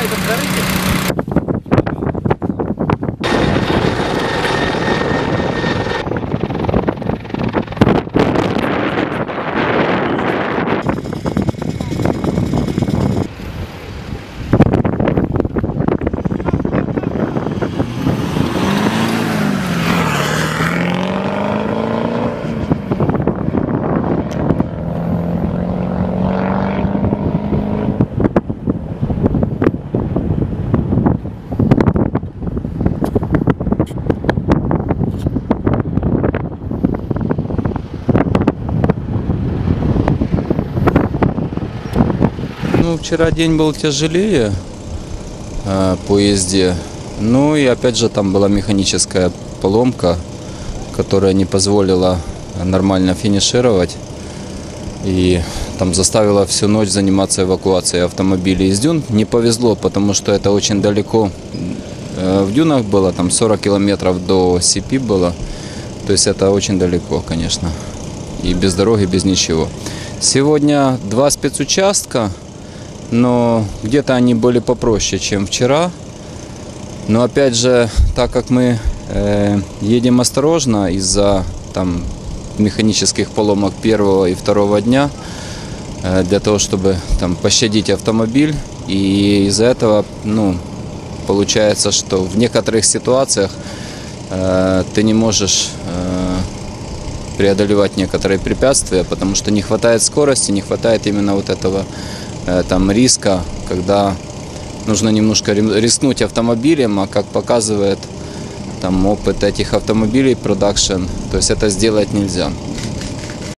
лайком горите? Ну, вчера день был тяжелее по езде. Ну и опять же там была механическая поломка, которая не позволила нормально финишировать. И там заставила всю ночь заниматься эвакуацией автомобилей из дюн. Не повезло, потому что это очень далеко в дюнах было, там 40 километров до Сипи было. То есть это очень далеко, конечно. И без дороги, без ничего. Сегодня 2 спецучастка. Но где-то они были попроще, чем вчера. Но опять же, так как мы едем осторожно из-за там механических поломок первого и второго дня, для того, чтобы там пощадить автомобиль, и из-за этого, ну, получается, что в некоторых ситуациях ты не можешь преодолевать некоторые препятствия, потому что не хватает скорости, не хватает именно вот этого там риска, когда нужно немножко рискнуть автомобилем, а как показывает там опыт этих автомобилей, продакшн, то есть это сделать нельзя.